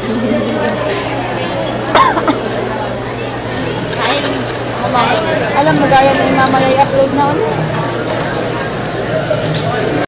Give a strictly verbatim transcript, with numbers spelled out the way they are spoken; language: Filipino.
Kain. Alam mo, gaya na yung mamaya i-upload na ulit.